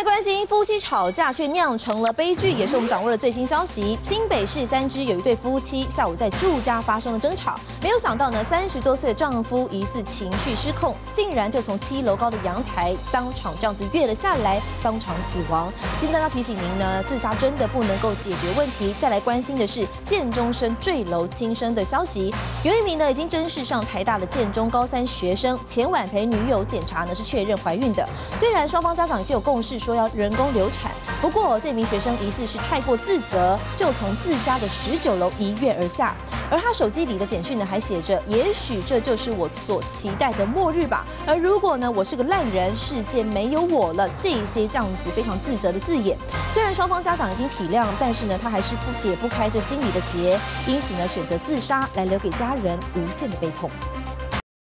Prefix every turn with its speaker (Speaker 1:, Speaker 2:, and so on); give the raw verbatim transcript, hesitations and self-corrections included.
Speaker 1: 来关心夫妻吵架却酿成了悲剧，也是我们掌握的最新消息。新北市三芝有一对夫妻下午在住家发生了争吵，没有想到呢，三十多岁的丈夫疑似情绪失控，竟然就从七楼高的阳台当场这样子跃了下来，当场死亡。今天要提醒您呢，自杀真的不能够解决问题。再来关心的是建中生坠楼轻生的消息，有一名呢已经正式上台大的建中高三学生，前晚陪女友检查呢是确认怀孕的，虽然双方家长已经有共识说要人工流产，不过这名学生疑似是太过自责，就从自家的十九楼一跃而下。而他手机里的简讯呢还写着：“也许这就是我所期待的末日吧。而如果呢我是个烂人，世界没有我了。”这一些这样子非常自责的字眼。虽然双方家长已经体谅，但是呢他还是不解不开这心里的结，因此呢选择自杀来留给家人无限的悲痛。